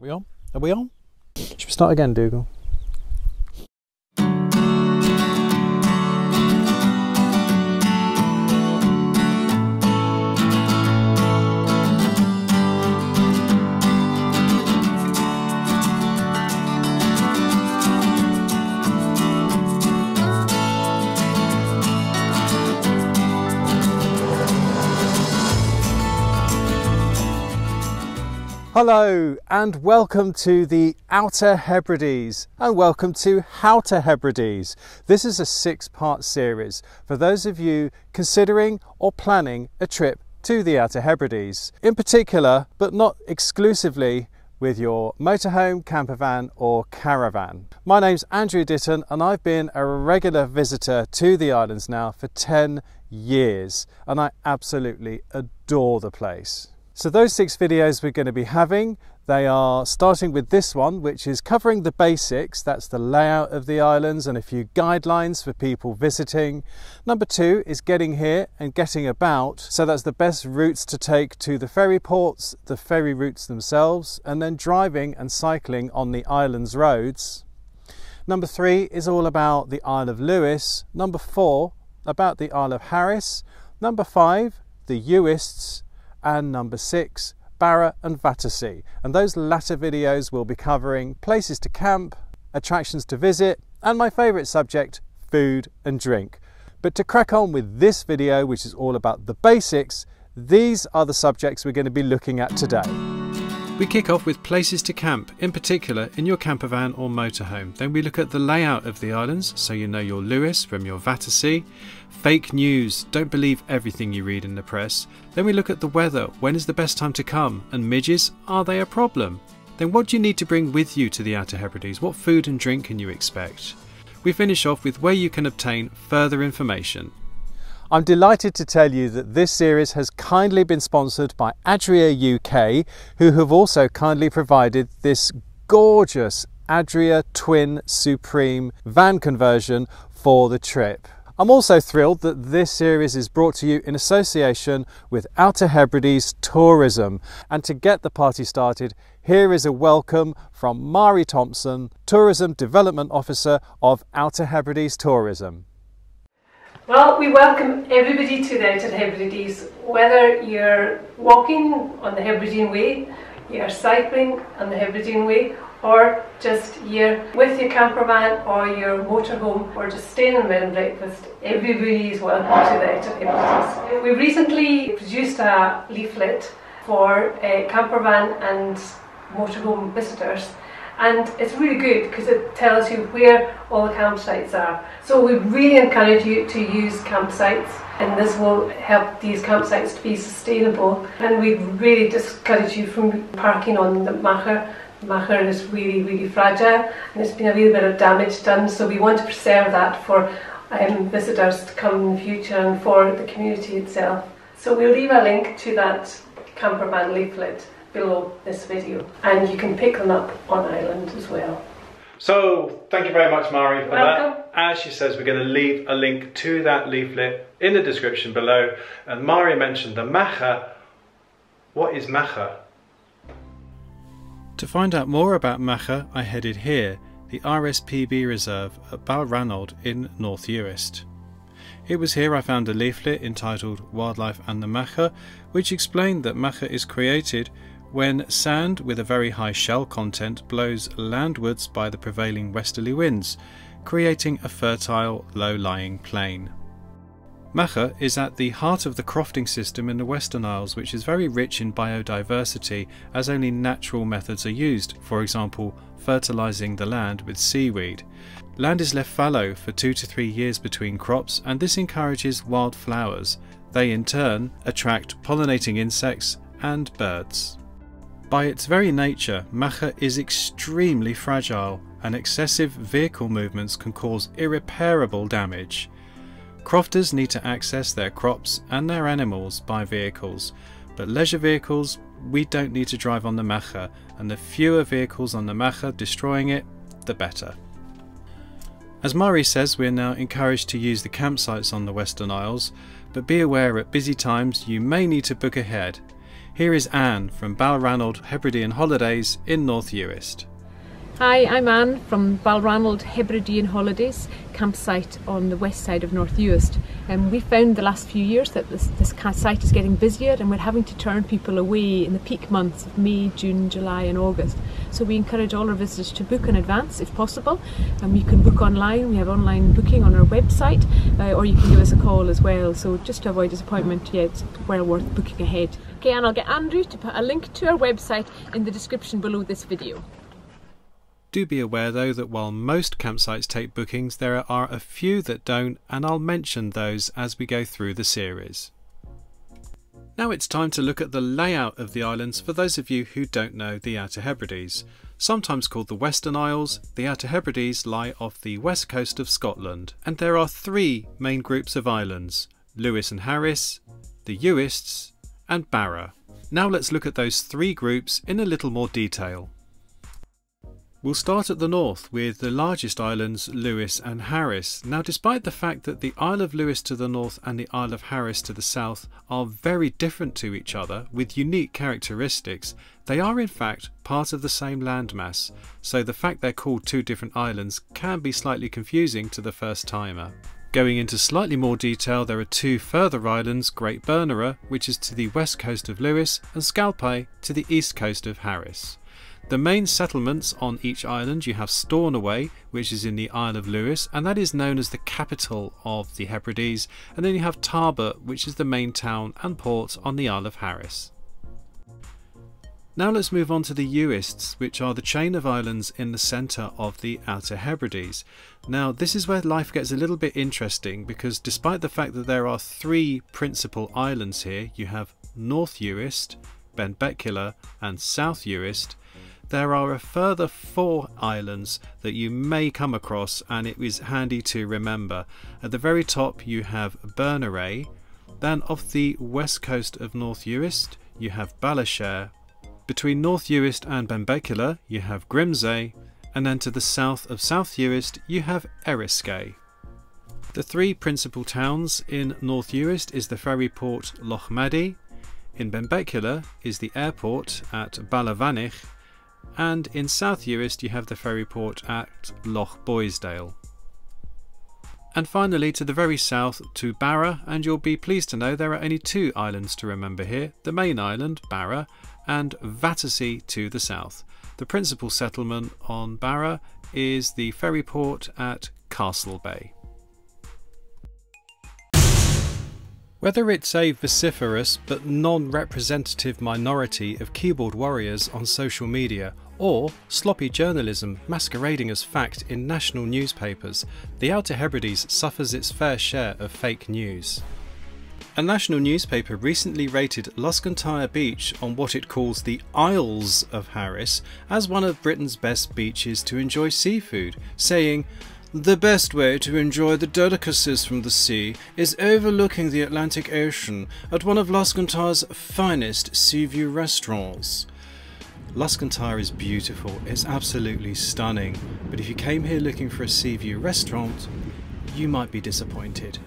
We on? Are we on? Should we start again, Dougal? Hello and welcome to the Outer Hebrides and welcome to Outer Hebrides. This is a 6-part series for those of you considering or planning a trip to the Outer Hebrides. In particular, but not exclusively, with your motorhome, campervan or caravan. My name's Andrew Ditton and I've been a regular visitor to the islands now for 10 years and I absolutely adore the place. So those 6 videos we're going to be having, they are starting with this one, which is covering the basics. That's the layout of the islands and a few guidelines for people visiting. Number 2 is getting here and getting about. So that's the best routes to take to the ferry ports, the ferry routes themselves, and then driving and cycling on the island's roads. Number 3 is all about the Isle of Lewis. Number 4, about the Isle of Harris. Number 5, the Uists. And number 6, Barra and Battersea. And those latter videos will be covering places to camp, attractions to visit, and my favourite subject, food and drink. But to crack on with this video, which is all about the basics, these are the subjects we're going to be looking at today. We kick off with places to camp, in particular in your campervan or motorhome. Then we look at the layout of the islands, so you know your Lewis from your Battersea. Fake news, don't believe everything you read in the press. Then we look at the weather, when is the best time to come, and midges, are they a problem? Then what do you need to bring with you to the Outer Hebrides? What food and drink can you expect? We finish off with where you can obtain further information. I'm delighted to tell you that this series has kindly been sponsored by Adria UK, who have also kindly provided this gorgeous Adria Twin Supreme van conversion for the trip. I'm also thrilled that this series is brought to you in association with Outer Hebrides Tourism. And to get the party started, here is a welcome from Mari Thompson, Tourism Development Officer of Outer Hebrides Tourism. Well, we welcome everybody to the Outer Hebrides, whether you're walking on the Hebridean Way, you're cycling on the Hebridean Way, or just you're with your campervan or your motorhome, or just staying in bed and breakfast. Everybody is welcome to the Outer Hebrides. We recently produced a leaflet for campervan and motorhome visitors. And it's really good because it tells you where all the campsites are. So we really encourage you to use campsites, and this will help these campsites to be sustainable. And we really discourage you from parking on the Macher. The Macher is really, really fragile and there's been a little bit of damage done, so we want to preserve that for visitors to come in the future and for the community itself. So we'll leave a link to that campervan leaflet below this video, and you can pick them up on island as well. So thank you very much, Mari, for Welcome. that. As she says, we're going to leave a link to that leaflet in the description below. And Mari mentioned the Macher. What is Macher? To find out more about Macher, I headed here, the RSPB Reserve at Balranald in North Uist. It was here I found a leaflet entitled Wildlife and the Macher, which explained that Macher is created when sand with a very high shell content blows landwards by the prevailing westerly winds, creating a fertile, low-lying plain. Macher is at the heart of the crofting system in the Western Isles, which is very rich in biodiversity as only natural methods are used, for example fertilising the land with seaweed. Land is left fallow for 2 to 3 years between crops, and this encourages wild flowers. They in turn attract pollinating insects and birds. By its very nature, Macher is extremely fragile, and excessive vehicle movements can cause irreparable damage. Crofters need to access their crops and their animals by vehicles, but leisure vehicles, we don't need to drive on the Macher, and the fewer vehicles on the Macher destroying it, the better. As Mari says, we are now encouraged to use the campsites on the Western Isles, but be aware at busy times you may need to book ahead. Here is Anne from Balranald Hebridean Holidays in North Uist. Hi, I'm Anne from Balranald Hebridean Holidays, campsite on the west side of North Uist. We found the last few years that this site is getting busier and we're having to turn people away in the peak months of May, June, July and August. So we encourage all our visitors to book in advance if possible. You can book online, we have online booking on our website, or you can give us a call as well. So just to avoid disappointment, yeah, it's well worth booking ahead. Okay, and I'll get Andrew to put a link to our website in the description below this video. Do be aware though that while most campsites take bookings, there are a few that don't, and I'll mention those as we go through the series. Now it's time to look at the layout of the islands for those of you who don't know the Outer Hebrides. Sometimes called the Western Isles, the Outer Hebrides lie off the west coast of Scotland, and there are three main groups of islands: Lewis and Harris, the Uists and Barra. Now let's look at those three groups in a little more detail. We'll start at the north with the largest islands, Lewis and Harris. Now, despite the fact that the Isle of Lewis to the north and the Isle of Harris to the south are very different to each other with unique characteristics, they are in fact part of the same landmass, so the fact they're called two different islands can be slightly confusing to the first timer. Going into slightly more detail, there are two further islands, Great Bernera, which is to the west coast of Lewis, and Scalpay to the east coast of Harris. The main settlements on each island, you have Stornoway, which is in the Isle of Lewis, and that is known as the capital of the Hebrides, and then you have Tarbert, which is the main town and port on the Isle of Harris. Now let's move on to the Uists, which are the chain of islands in the centre of the Outer Hebrides. Now this is where life gets a little bit interesting, because despite the fact that there are three principal islands here, you have North Uist, Benbecula and South Uist, there are a further four islands that you may come across, and it is handy to remember. At the very top you have Berneray, then off the west coast of North Uist you have Balashare, between North Uist and Benbecula you have Grimsay, and then to the south of South Uist you have Eriskay. The three principal towns in North Uist is the ferry port Lochmaddy, in Benbecula is the airport at Ballavannich, and in South Uist you have the ferry port at Loch Boisdale. And finally to the very south to Barra, and you'll be pleased to know there are only two islands to remember here, the main island Barra and Battersea to the south. The principal settlement on Barra is the ferry port at Castle Bay. Whether it's a vociferous but non-representative minority of keyboard warriors on social media, or sloppy journalism masquerading as fact in national newspapers, the Outer Hebrides suffers its fair share of fake news. A national newspaper recently rated Luscontyre Beach on what it calls the Isles of Harris as one of Britain's best beaches to enjoy seafood, saying, "The best way to enjoy the delicacies from the sea is overlooking the Atlantic Ocean at one of Luscontyre's finest sea view restaurants." Luscontyre is beautiful, it's absolutely stunning, but if you came here looking for a sea view restaurant, you might be disappointed.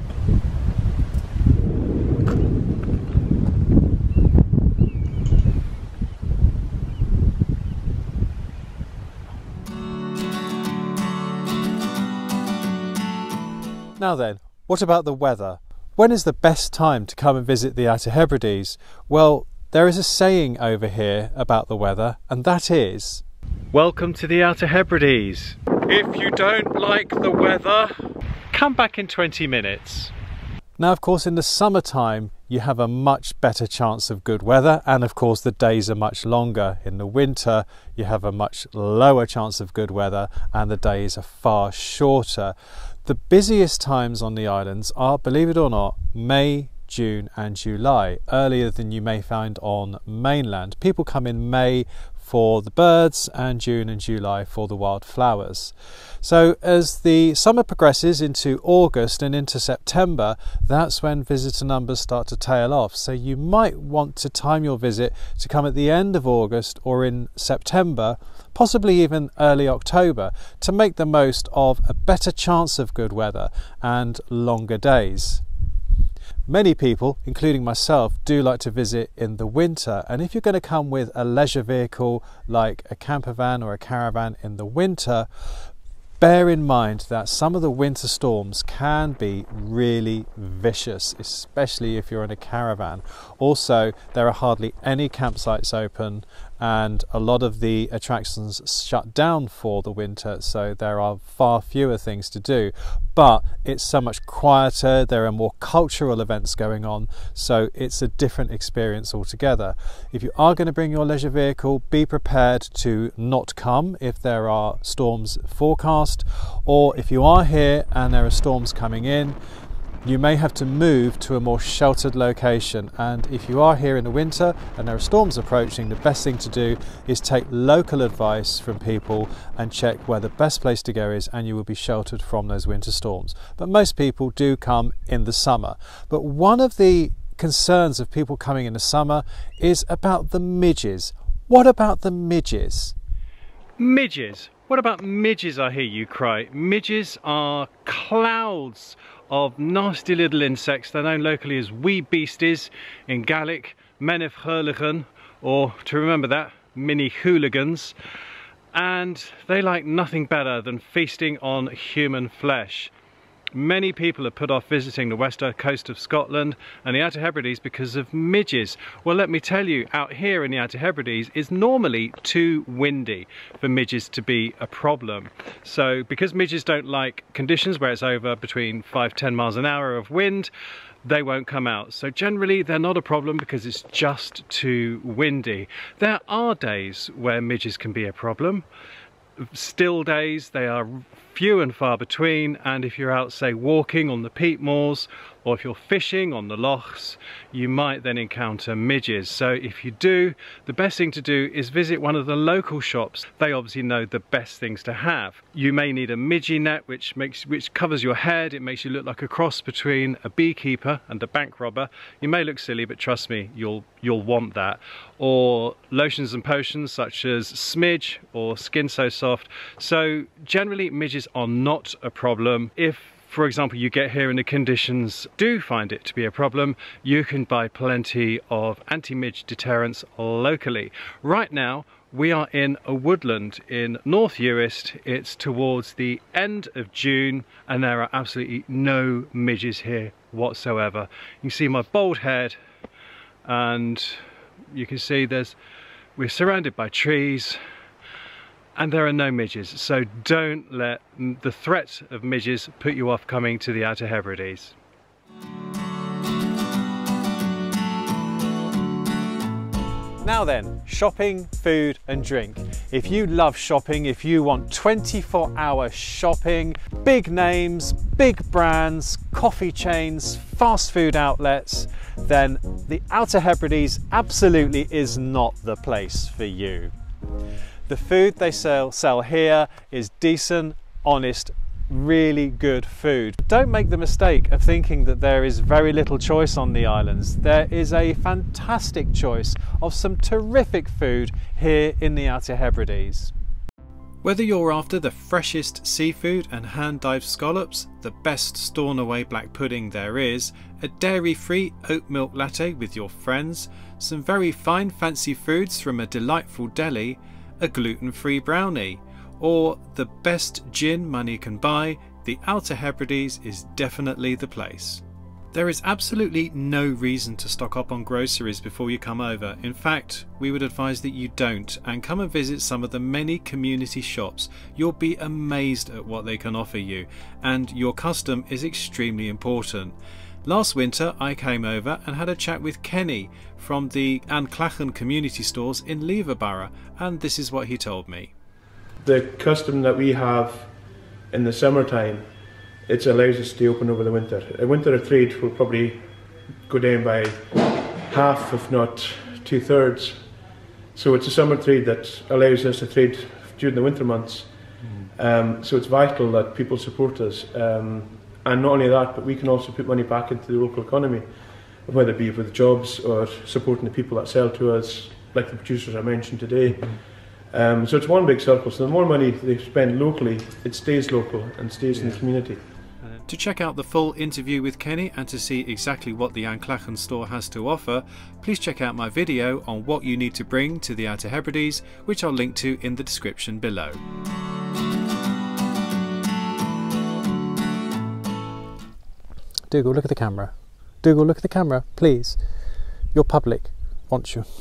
Now then, what about the weather? When is the best time to come and visit the Outer Hebrides? Well, there is a saying over here about the weather, and that is, "Welcome to the Outer Hebrides. If you don't like the weather, come back in 20 minutes. Now, of course, in the summertime, you have a much better chance of good weather, and of course the days are much longer. In the winter, you have a much lower chance of good weather, and the days are far shorter. The busiest times on the islands are, believe it or not, May, June and July, earlier than you may find on mainland. People come in May for the birds and June and July for the wildflowers. So as the summer progresses into August and into September, that's when visitor numbers start to tail off. So you might want to time your visit to come at the end of August or in September, possibly even early October, to make the most of a better chance of good weather and longer days. Many people, including myself, do like to visit in the winter, and if you're going to come with a leisure vehicle like a camper van or a caravan in the winter, bear in mind that some of the winter storms can be really vicious, especially if you're in a caravan. Also, there are hardly any campsites open and a lot of the attractions shut down for the winter, so there are far fewer things to do. But it's so much quieter, there are more cultural events going on, so it's a different experience altogether. If you are going to bring your leisure vehicle, be prepared to not come if there are storms forecast, or if you are here and there are storms coming in, you may have to move to a more sheltered location. And if you are here in the winter and there are storms approaching, the best thing to do is take local advice from people and check where the best place to go is, and you will be sheltered from those winter storms. But most people do come in the summer. But one of the concerns of people coming in the summer is about the midges. What about the midges? Midges? What about midges, I hear you cry? Midges are clouds of nasty little insects. They're known locally as wee beasties, in Gaelic, menefhurligen, or to remember that, mini hooligans. And they like nothing better than feasting on human flesh. Many people have put off visiting the western coast of Scotland and the Outer Hebrides because of midges. Well, let me tell you, out here in the Outer Hebrides is normally too windy for midges to be a problem. So because midges don't like conditions where it's over between 5–10 miles an hour of wind, they won't come out. So generally they're not a problem because it's just too windy. There are days where midges can be a problem. Still days, they are few and far between, and if you're out, say, walking on the peat moors, or if you're fishing on the lochs, you might then encounter midges. So if you do, the best thing to do is visit one of the local shops. They obviously know the best things to have. You may need a midgie net which covers your head. It makes you look like a cross between a beekeeper and a bank robber. You may look silly, but trust me, you'll want that. Or lotions and potions such as Smidge or Skin So Soft. So generally midges are not a problem. If, for example, you get here and the conditions do find it to be a problem, you can buy plenty of anti-midge deterrents locally. Right now we are in a woodland in North Uist. It's towards the end of June and there are absolutely no midges here whatsoever. You can see my bald head and you can see we're surrounded by trees and there are no midges, so don't let the threat of midges put you off coming to the Outer Hebrides. Now then, shopping, food and drink. If you love shopping, if you want 24-hour shopping, big names, big brands, coffee chains, fast food outlets, then the Outer Hebrides absolutely is not the place for you. The food they sell here is decent, honest, really good food. Don't make the mistake of thinking that there is very little choice on the islands. There is a fantastic choice of some terrific food here in the Outer Hebrides. Whether you're after the freshest seafood and hand-dyed scallops, the best Stornoway black pudding there is, a dairy-free oat milk latte with your friends, some very fine fancy foods from a delightful deli, a gluten-free brownie, or the best gin money can buy, the Outer Hebrides is definitely the place. There is absolutely no reason to stock up on groceries before you come over. In fact, we would advise that you don't, and come and visit some of the many community shops. You'll be amazed at what they can offer you, and your custom is extremely important. Last winter I came over and had a chat with Kenny from the Anclachan community stores in Leverborough, and this is what he told me. The custom that we have in the summertime, it allows us to stay open over the winter. A winter trade will probably go down by half, if not 2/3. So it's a summer trade that allows us to trade during the winter months. So it's vital that people support us. And not only that, but we can also put money back into the local economy, whether it be with jobs or supporting the people that sell to us, like the producers I mentioned today. So it's one big circle. So the more money they spend locally, it stays local and stays in the community. To check out the full interview with Kenny and to see exactly what the Anclachan store has to offer, please check out my video on what you need to bring to the Outer Hebrides, which I'll link to in the description below. Dougal, look at the camera. Dougal, look at the camera, please. Your public wants you.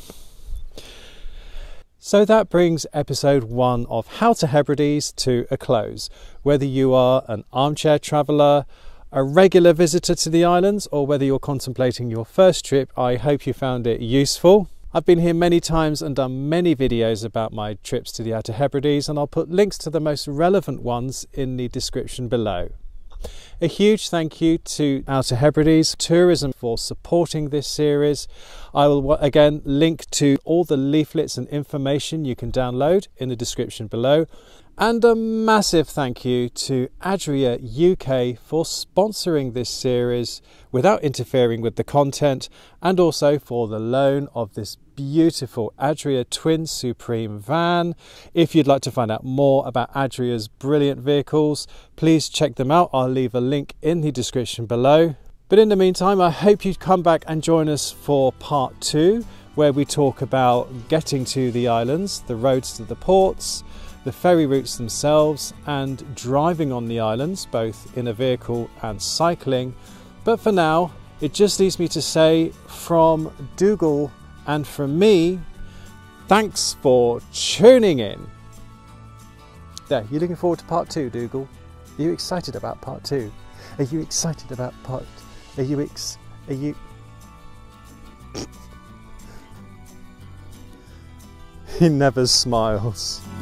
So that brings episode 1 of Outer Hebrides to a close. Whether you are an armchair traveller, a regular visitor to the islands, or whether you're contemplating your first trip, I hope you found it useful. I've been here many times and done many videos about my trips to the Outer Hebrides, and I'll put links to the most relevant ones in the description below. A huge thank you to Outer Hebrides Tourism for supporting this series. I will again link to all the leaflets and information you can download in the description below. And a massive thank you to Adria UK for sponsoring this series without interfering with the content, and also for the loan of this beautiful Adria Twin Supreme van. If you'd like to find out more about Adria's brilliant vehicles, please check them out. I'll leave a link in the description below. But in the meantime, I hope you'd come back and join us for part 2, where we talk about getting to the islands, the roads to the ports, the ferry routes themselves, and driving on the islands, both in a vehicle and cycling. But for now, it just leaves me to say, from Dougal and from me, thanks for tuning in. There, you looking forward to part 2, Dougal? Are you excited about part 2? Are you excited about part... Are you... He never smiles.